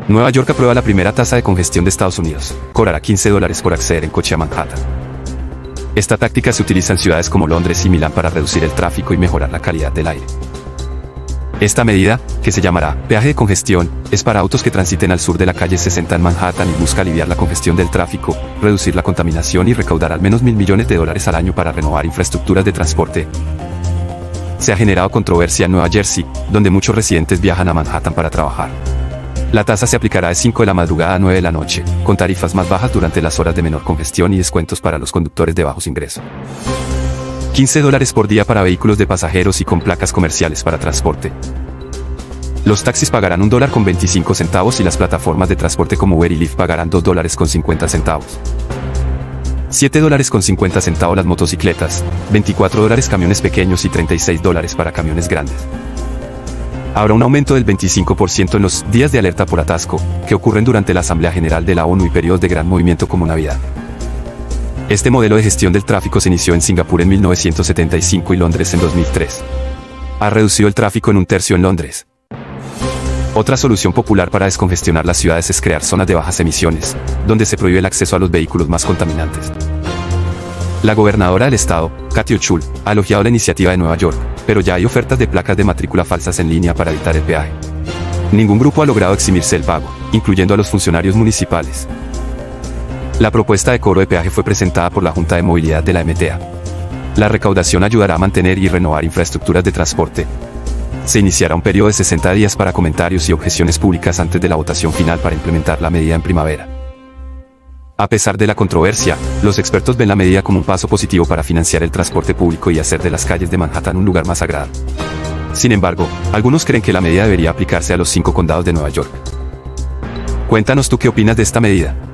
Nueva York aprueba la primera tasa de congestión de Estados Unidos. Cobrará $15 por acceder en coche a Manhattan. Esta táctica se utiliza en ciudades como Londres y Milán para reducir el tráfico y mejorar la calidad del aire. Esta medida, que se llamará peaje de congestión, es para autos que transiten al sur de la calle 60 en Manhattan y busca aliviar la congestión del tráfico, reducir la contaminación y recaudar al menos $1.000 millones al año para renovar infraestructuras de transporte. Se ha generado controversia en Nueva Jersey, donde muchos residentes viajan a Manhattan para trabajar. La tasa se aplicará de 5 de la madrugada a 9 de la noche, con tarifas más bajas durante las horas de menor congestión y descuentos para los conductores de bajos ingresos. $15 por día para vehículos de pasajeros y con placas comerciales para transporte. Los taxis pagarán $1.25 y las plataformas de transporte como Uber y Lyft pagarán $2.50. $7.50 las motocicletas, $24 camiones pequeños y $36 para camiones grandes. Habrá un aumento del 25% en los días de alerta por atasco, que ocurren durante la Asamblea General de la ONU y periodos de gran movimiento como Navidad. Este modelo de gestión del tráfico se inició en Singapur en 1975 y Londres en 2003. Ha reducido el tráfico en un tercio en Londres. Otra solución popular para descongestionar las ciudades es crear zonas de bajas emisiones, donde se prohíbe el acceso a los vehículos más contaminantes. La gobernadora del estado, Kathy Hochul, ha elogiado la iniciativa de Nueva York, pero ya hay ofertas de placas de matrícula falsas en línea para evitar el peaje. Ningún grupo ha logrado eximirse del pago, incluyendo a los funcionarios municipales. La propuesta de cobro de peaje fue presentada por la Junta de Movilidad de la MTA. La recaudación ayudará a mantener y renovar infraestructuras de transporte. Se iniciará un periodo de 60 días para comentarios y objeciones públicas antes de la votación final para implementar la medida en primavera. A pesar de la controversia, los expertos ven la medida como un paso positivo para financiar el transporte público y hacer de las calles de Manhattan un lugar más agradable. Sin embargo, algunos creen que la medida debería aplicarse a los 5 condados de Nueva York. Cuéntanos tú qué opinas de esta medida.